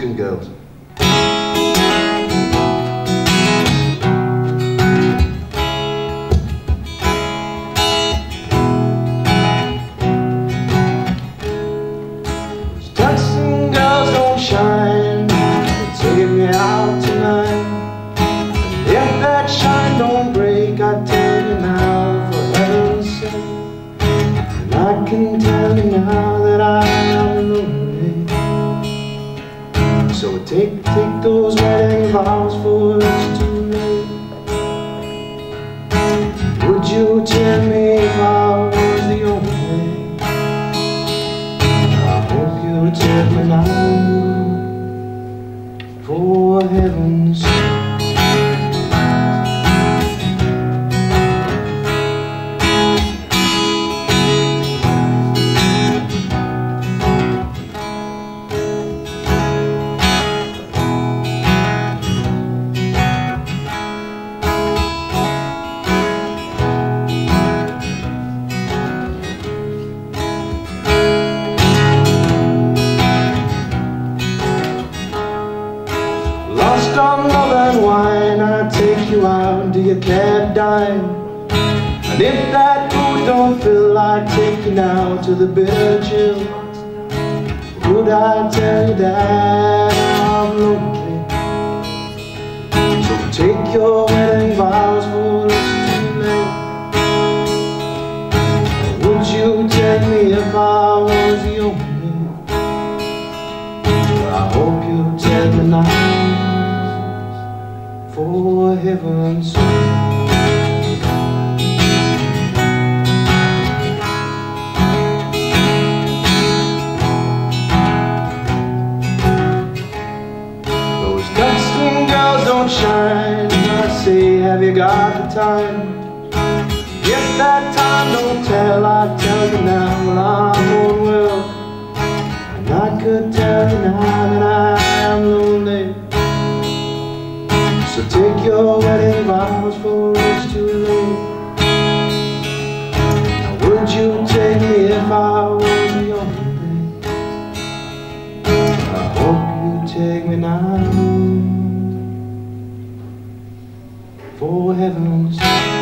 Mexican girls. Mexican girls don't shine, they take me out tonight. And if that shine don't break, I tell you now, for heaven's sake. And I can tell you now that I am lonely. So take those wedding vows, for it's too late. Would you tell me if I was the only? I hope you'll tell me now, for heaven's sake. Lost on love and wine, I take you out to your cab dime. And if that food don't fill, I take you now to the bitter chill. Would I tell you that I'm lonely? So take your wedding vows, for it's too late. Would you tell me if I was the only? I hope you'll tell me now, for heaven's sake. Those Mexican girls don't shine, I say, have you got the time? If that time don't tell, I tell you now, well, I'm on well. And I could tell you now that I am lonely. So take your wedding vows, for it's too late. Now would you take me if I was the only? I hope you take me now, for heaven's sake.